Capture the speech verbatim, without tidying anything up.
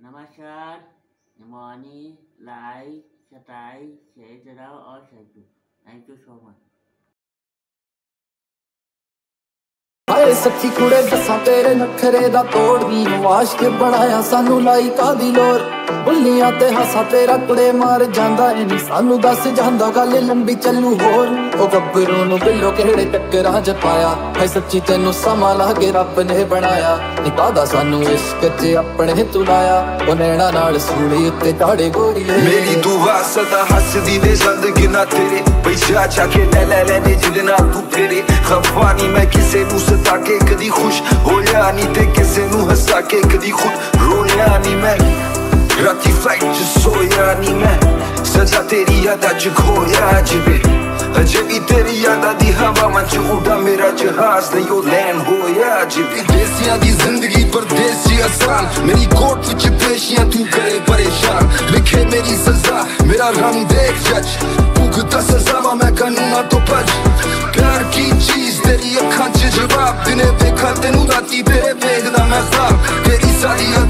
नमस्कार, pneumoniae, like, subscribe, share कराओ और share. Thank you so much. हाय सच्ची कुड़े दसा तेरे नखरे दा तोड़नी वाश के बनाया सानू लाई कादी लोर बुल्लियां ते हासा तेरा कुड़े मार जांदा ए नी सानू दस जांदा गल लंबी चलू होर ओ गब्बरू नु बिल्लो केड़े टक्करां च पाया हाय सच्ची तेनू समा लागे रब ने बनाया नी पादा सानू इश्क च अपने तू लाया ओ नैना नाल सूली उत्ते ताड़े गोरी मेरी दुआ सदा हसदी दे जिंदगी ना तेरे पैसा चाके ले ले ले जिदे ना तू फेरे खफा नी मैं किसे नू सता के कदी खुश होया नी ते किसे नू हसा के कदी खुद रोया नी मैं राती फ्लाइट च सोया नी मैं सजा तेरी यादा च खोया जिबे अजे भी तेरी यादा दी हवा मच उड़ा मेरा जहाज नहीं ओ लैंड होया जिबे देसियां दी जिंदगी परदेसी आसान मेरी कोर्ट विच पेशियां तू करे परेशान लिखे मेरी सजा मेरा रंग देख जज भुगता सजा मैं कानूना तो बच प्यार की चीज तेरी अखां च जवाब दिने देखा तेनू राती तेरे वेखदा मैं ख्वाब तेरी सारी